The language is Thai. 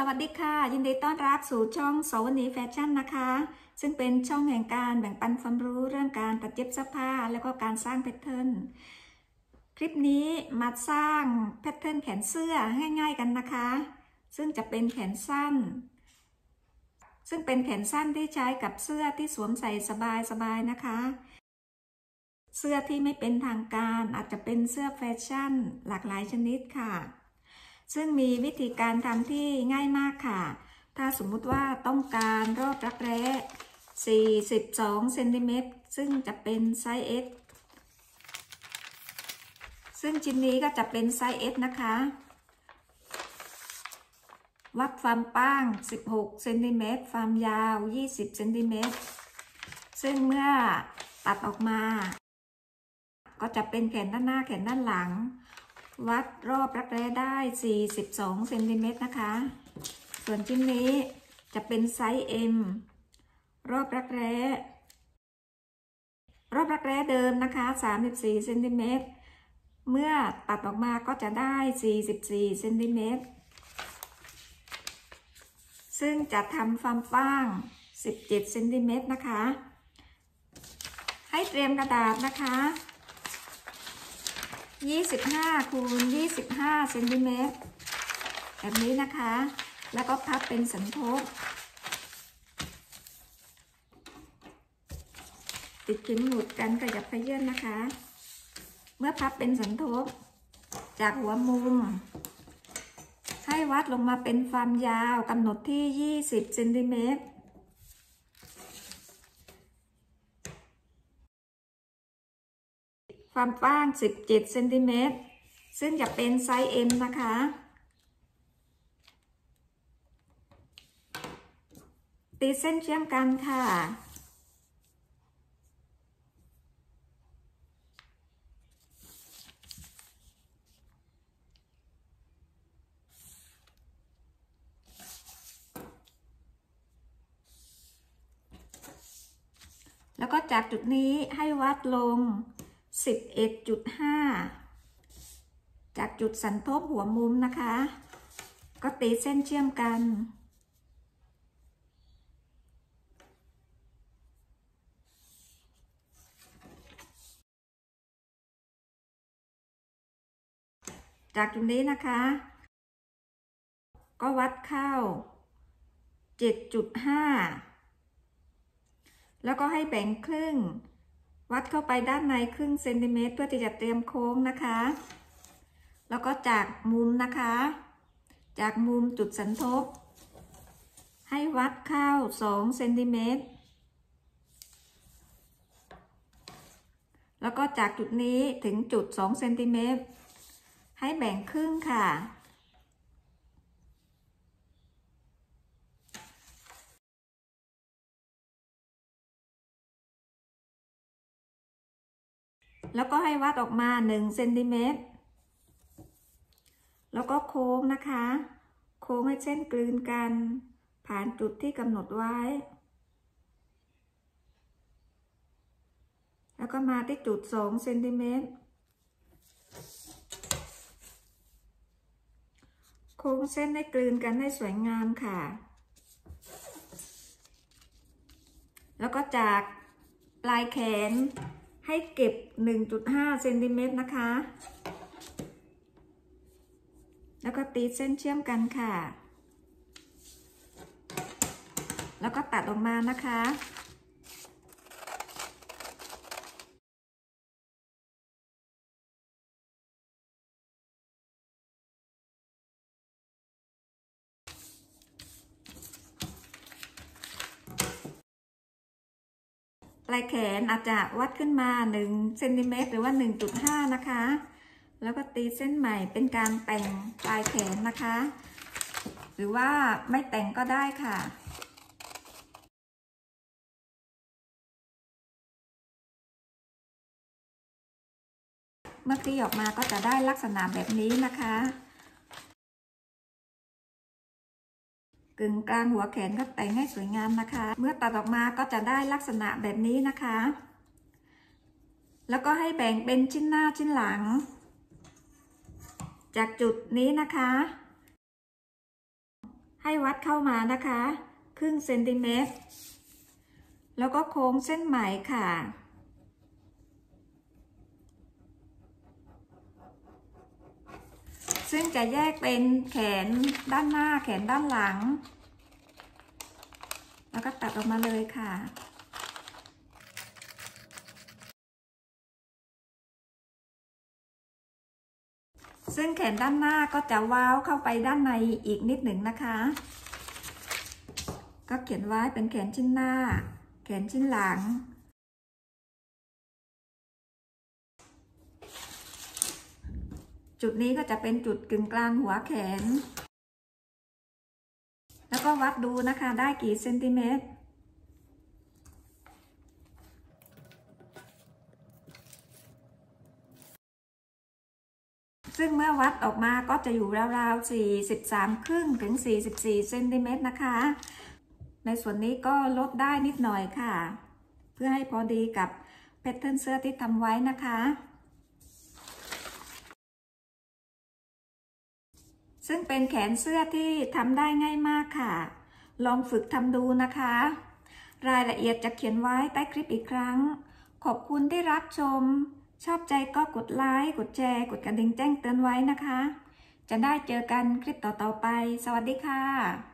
วัสดีค่ะยินดีต้อนรับสู่ช่องสวนีแฟชั่นนะคะซึ่งเป็นช่องแห่งการแบ่งปันความรู้เรื่องการตัดเย็บเสื้อผ้าแล้วก็การสร้างแพทเทิร์นคลิปนี้มาสร้างแพทเทิร์นแขนเสื้อง่ายๆกันนะคะซึ่งจะเป็นแขนสั้นที่ใช้กับเสื้อที่สวมใส่สบายๆนะคะเสื้อที่ไม่เป็นทางการอาจจะเป็นเสื้อแฟชั่นหลากหลายชนิดค่ะซึ่งมีวิธีการทำที่ง่ายมากค่ะถ้าสมมุติว่าต้องการรอบรักแร้42 เซนติเมตรซึ่งจะเป็นไซส์ S ซึ่งชิ้นนี้ก็จะเป็นไซส์ S นะคะวัดความกว้าง16 เซนติเมตรความยาว20 เซนติเมตรซึ่งเมื่อตัดออกมาก็จะเป็นแขนด้านหน้าแขนด้านหลังวัดรอบรักแร้ได้42 เซนติเมตรนะคะส่วนชิ้นนี้จะเป็นไซส์ M รอบรักแร้เดิมนะคะ34 เซนติเมตรเมื่อตัดออกมาก็จะได้44 เซนติเมตรซึ่งจะทำความกว้าง17 เซนติเมตรนะคะให้เตรียมกระดาษนะคะ25 คูณ 25 เซนติเมตรแบบนี้นะคะแล้วก็พับเป็นสันทบติดขึงหมุดกันขยับขยื่นนะคะเมื่อพับเป็นสันทบจากหัวมุมให้วัดลงมาเป็นความยาวกำหนดที่20 เซนติเมตรความกว้าง17 เซนติเมตรซึ่งจะเป็นไซส์ M นะคะตีเส้นเชื่อมกันค่ะแล้วก็จากจุดนี้ให้วัดลง 11.5 จากจุดสันทบหัวมุมนะคะก็ตีเส้นเชื่อมกันจากจุดนี้นะคะก็วัดเข้า 7.5 แล้วก็ให้แบ่งครึ่งวัดเข้าไปด้านในครึ่งเซนติเมตรเพื่อที่จะเตรียมโค้งนะคะแล้วก็จากมุมนะคะจากมุมจุดสันทบให้วัดเข้า2 เซนติเมตรแล้วก็จากจุดนี้ถึงจุด2 เซนติเมตรให้แบ่งครึ่งค่ะแล้วก็ให้วัดออกมา1 เซนติเมตรแล้วก็โค้งนะคะโค้งให้เส้นกลืนกันผ่านจุดที่กำหนดไว้แล้วก็มาที่จุด2 เซนติเมตรโค้งเส้นให้กลืนกันให้สวยงามค่ะแล้วก็จากปลายแขนให้เก็บ 1.5 เซนติเมตรนะคะแล้วก็ตีเส้นเชื่อมกันค่ะแล้วก็ตัดออกมานะคะปลายแขนอาจจะวัดขึ้นมา1 เซนติเมตรหรือว่า 1.5 นะคะแล้วก็ตีเส้นใหม่เป็นการแต่งปลายแขนนะคะหรือว่าไม่แต่งก็ได้ค่ะเมื่อตีออกมาก็จะได้ลักษณะแบบนี้นะคะกึ่งกลางหัวแขนก็แต่งให้สวยงามนะคะเมื่อตัดออกมาก็จะได้ลักษณะแบบนี้นะคะแล้วก็ให้แบ่งเป็นชิ้นหน้าชิ้นหลังจากจุดนี้นะคะให้วัดเข้ามานะคะครึ่งเซนติเมตรแล้วก็โค้งเส้นไหมค่ะซึ่งจะแยกเป็นแขนด้านหน้าแขนด้านหลังแล้วก็ตัดออกมาเลยค่ะซึ่งแขนด้านหน้าก็จะว้าวเข้าไปด้านในอีกนิดหนึ่งนะคะก็เขียนไว้เป็นแขนชิ้นหน้าแขนชิ้นหลังจุดนี้ก็จะเป็นจุดกึ่งกลางหัวแขนแล้วก็วัดดูนะคะได้กี่เซนติเมตรซึ่งเมื่อวัดออกมาก็จะอยู่ราวๆ43 ครึ่งถึง44เซนติเมตรนะคะในส่วนนี้ก็ลดได้นิดหน่อยค่ะเพื่อให้พอดีกับแพทเทิร์นเสื้อที่ทำไว้นะคะซึ่งเป็นแขนเสื้อที่ทำได้ง่ายมากค่ะลองฝึกทำดูนะคะรายละเอียดจะเขียนไว้ใต้คลิปอีกครั้งขอบคุณที่รับชมชอบใจก็กดไลค์กดแชร์กดกระดิ่งแจ้งเตือนไว้นะคะจะได้เจอกันคลิปต่อๆไปสวัสดีค่ะ